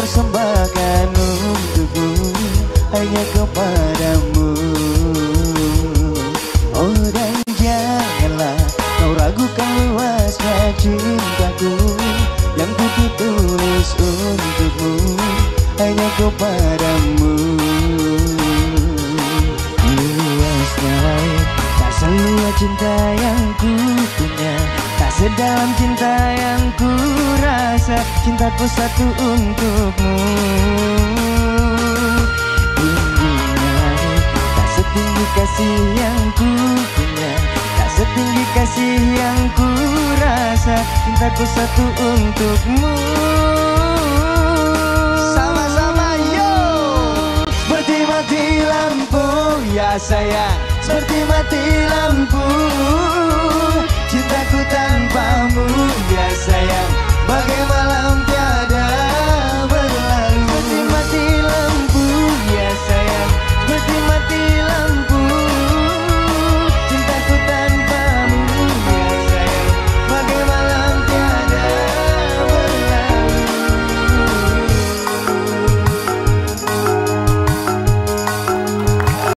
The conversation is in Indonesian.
persembahkan untukmu, hanya kepadamu. Oh dan janganlah kau ragukan luasnya cintaku yang ku tulis untukmu, hanya kepadamu. Luasnya tak seluas cinta yang ku punya, tak sedalam cinta yang ku rasa, cintaku satu untukmu. Tingginya tak setinggi kasih yang ku punya, tak setinggi kasih yang ku rasa, cintaku satu untukmu. Sama-sama yo. Seperti mati lampu ya sayang, seperti mati lampu, cintaku tanpamu ya sayang, bagai malam